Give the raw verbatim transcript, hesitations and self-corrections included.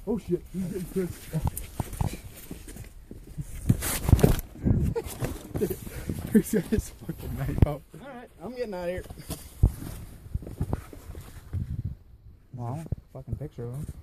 Oh shit, he's getting pissed. He's got his fucking knife out. Alright, I'm getting out of here. Wow, fucking picture of him.